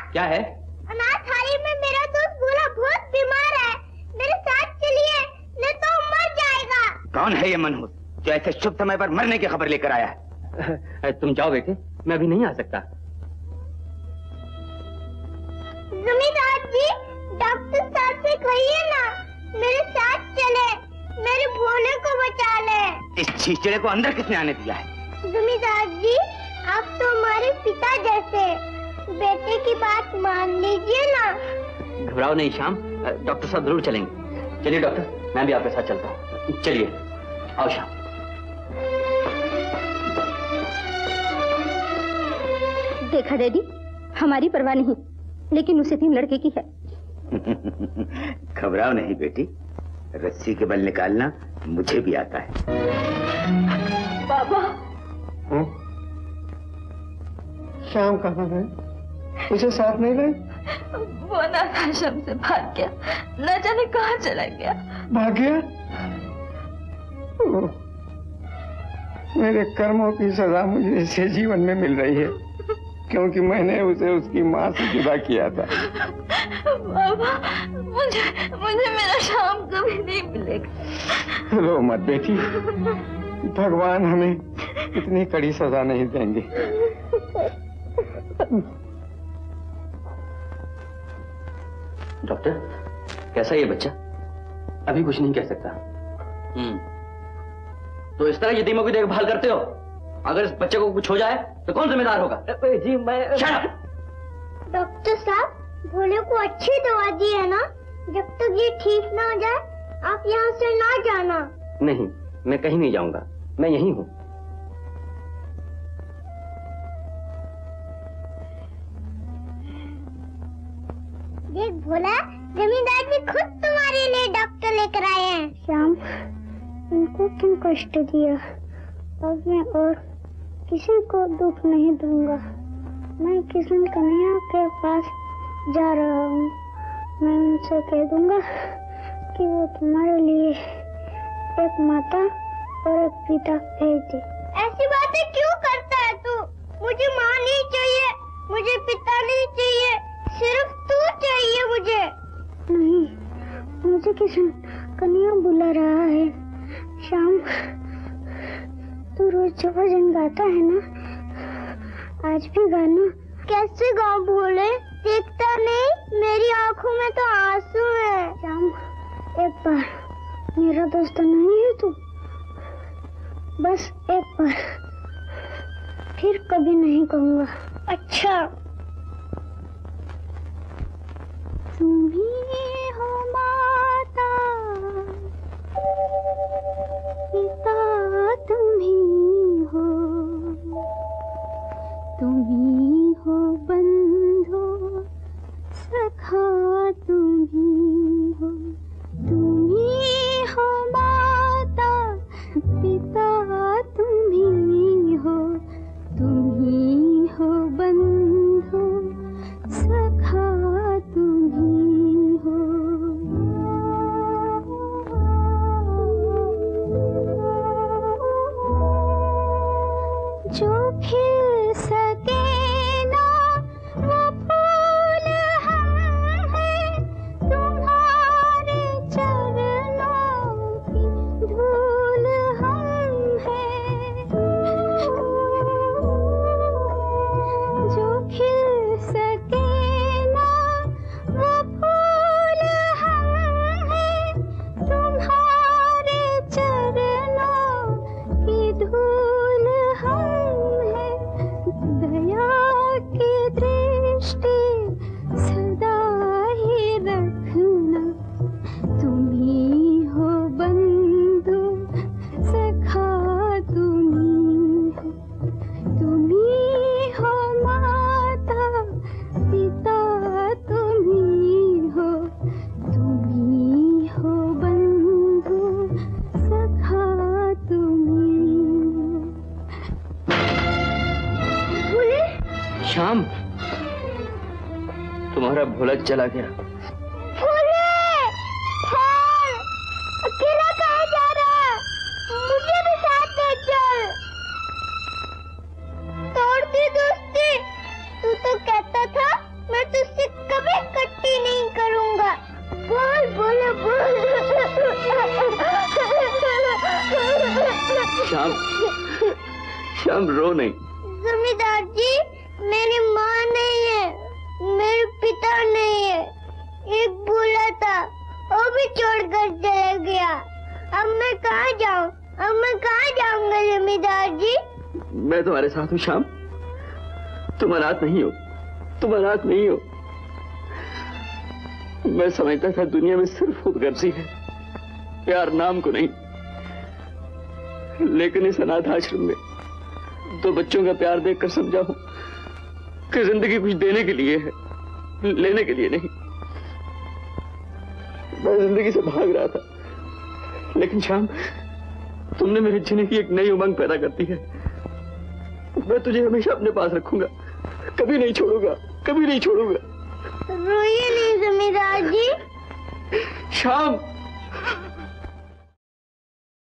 क्या है? अनाथालय में मेरा दोस्त भोला बहुत बीमार है, मेरे साथ चलिए, नहीं तो मर जाएगा। कौन है ये मनहूस जो ऐसे शुभ समय पर मरने की खबर लेकर आया है? तुम जाओ बेटे, मैं अभी नहीं आ सकता। जमींदार जी, डॉक्टर साहब से कहिए ना मेरे साथ चले, मेरे भोले को बचा ले। इस छींचड़े को अंदर किसने आने दिया है? जमींदार जी, आप तो हमारे पिता जैसे, बेटे की बात मान लीजिए ना। घबराओ नहीं श्याम, डॉक्टर साहब जरूर चलेंगे। चलिए डॉक्टर, मैं भी आपके साथ चलता हूँ। चलिए, आओ श्याम। देखा डैडी, हमारी परवाह नहीं, लेकिन उसे थीम लड़के की है। घबराओ नहीं बेटी, रस्सी के बल निकालना मुझे भी आता है। बाबा, श्याम कहाँ है? उसे साथ नहीं लाई? वो अनाथ आश्रम से भाग गया, न जाने कहाँ चला गया। भाग गया? मेरे कर्मों की सजा मुझे इसे जीवन में मिल रही है, क्योंकि मैंने उसे उसकी माँ से जुदा किया था। बाबा, मुझे मेरा श्याम कभी नहीं मिलेगा। रो मत बेटी, भगवान हमें इतनी कड़ी सजा नहीं देंगे। डॉक्टर, कैसा ये बच्चा? अभी कुछ नहीं कह सकता। तो इस तरह यतीमों की देखभाल करते हो? अगर इस बच्चे को कुछ हो जाए तो कौन जिम्मेदार होगा? जी मैं। डॉक्टर साहब, भोले को अच्छी दवा दी है ना? जब तक ये ठीक ना हो जाए आप यहाँ से ना जाना। नहीं, मैं कहीं नहीं जाऊंगा, मैं यहीं हूँ। देख भोला, जमींदार भी खुद तुम्हारे लिए डॉक्टर लेकर आए हैं। श्याम, इनको क्यों कष्ट दिया? अब मैं और किसी को दुख नहीं दूंगा। मैं किशन कन्हैया के पास जा रहा हूँ। मैं उनसे कह दूंगा कि वो तुम्हारे लिए एक माता और एक पिता भेज दे। ऐसी बातें क्यों करता है तू? मुझे माँ नहीं चाहिए, मुझे पिता नहीं चाहिए, सिर्फ तू चाहिए मुझे। नहीं, मुझे किशन कन्हैया बुला रहा है। श्याम, तू रोज जो भजन गाता है ना, आज भी गाना। कैसे गाऊं भोले? देखता नहीं, मेरी आंखों में तो आंसू है। श्याम, एक बार, मेरा दोस्त नहीं है तू? बस एक बार, फिर कभी नहीं कहूँगा। अच्छा। तुम ही हो माता, पिता तुम ही हो, तुम ही हो बंधु, सखा तुम ही हो। तुम ही हो माता, पिता तुम ही हो, तुम ही हो बंधु, सखा तुम ही हो। जो खिल सके ना वो फूल हम हैं, तुम्हारे चरणों की धूल हम हैं। जो खिल सके ना वो फूल हम हैं, तुम्हारे चरणों की धूल हम हैं। दया की दृष्टि सदा ही रखना, तुम ही हो बंधु, सखा तुम ही हो। तुम ही हो माता, पिता तुम ही हो, तुम ही हो बंधु, सखा तुम ही हो। भोले, श्याम, तुम्हारा भोला चला गया। भोले, हाँ, अकेला कहाँ जा रहा? मुझे भी साथ ले चल। तोड़ दी दोस्ती, तू तो कहता था मैं तुझसे श्याम, श्याम रो नहीं। जमींदार जी, मेरी माँ नहीं है, मेरे पिता नहीं है। एक भूला था, वो भी छोड़कर चला गया। अब मैं कहाँ जाऊँ? अब मैं कहाँ जाऊँगा जमींदार जी? मैं तुम्हारे साथ हूँ श्याम। तुम अनाथ नहीं हो, तुम अनाथ नहीं हो। मैं समझता था दुनिया में सिर्फ खुदगर्जी है, प्यार नाम को नहीं। लेकिन इस अनाथ आश्रम में दो बच्चों का प्यार देखकर समझा हूं कि जिंदगी कुछ देने के लिए है, लेने के लिए नहीं। मैं जिंदगी से भाग रहा था, लेकिन शाम, तुमने मेरे जीने की एक नई उमंग पैदा कर दी है। मैं तुझे हमेशा अपने पास रखूंगा, कभी नहीं छोड़ूंगा, कभी नहीं छोड़ूंगा। रोइए नहीं जमींदार जी। शाम,